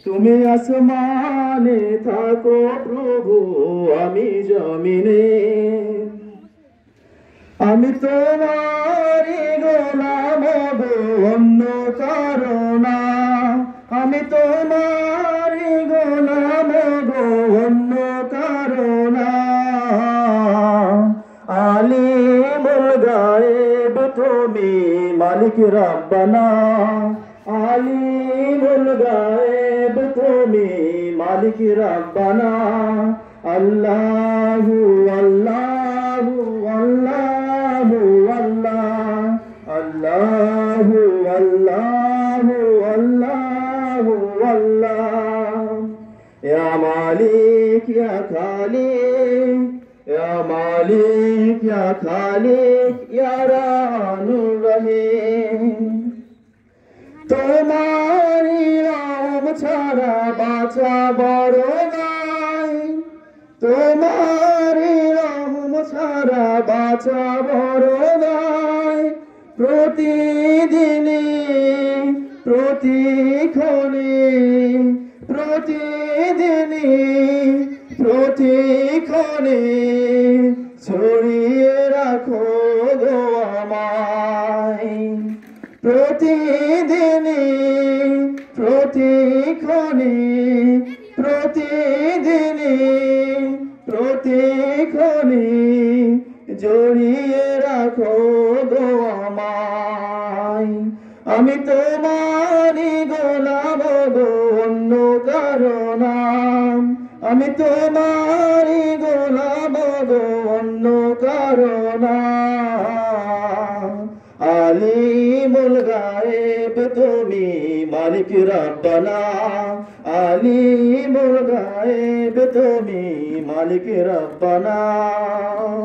তুমি আসমানে থাকো প্রভু, আমি জমিনে। আমি তোমারই গোলাম গো, অন্য কারো না। আমি তোমারই গোলাম গো, অন্য কারো না। আলিমুল গায়েব তুমি মালিক রব্বানা। আলিমুল গায়েব তুমি মালিক রব্বানা। আল্লাহু আল্লাহু আল্লাহু আল্লাহ। আল্লাহু আল্লাহু আল্লাহু আল্লাহ। ইয়া মালিক ইয়া খালিক, ইয়া মালিক ইয়া খালিক, ইয়া রাহমানুর রহিম। তোমারি রহম ছাড়া বাঁচা বড় নাই। তোমারি রহম ছাড়া বাঁচা বড় নাই। প্রতিদিনে প্রতিক্ষণে প্রতিদিনে প্রতিক্ষণে ছড়িয়ে রাখো গো আমায়। প্রতিদিনে প্রতিক্ষণে প্রতিদিনে প্রতিক্ষণে জড়িয়ে রাখো গো আমায়। আমি তোমারই গোলাম গো, অন্য কারো না। আমি তোমারই গোলাম গো, অন্য কারো না। আলিমুল গায়েব তুমি মালিক রব্বানা। আলিমুল গায়েব তুমি মালিক রব্বানা।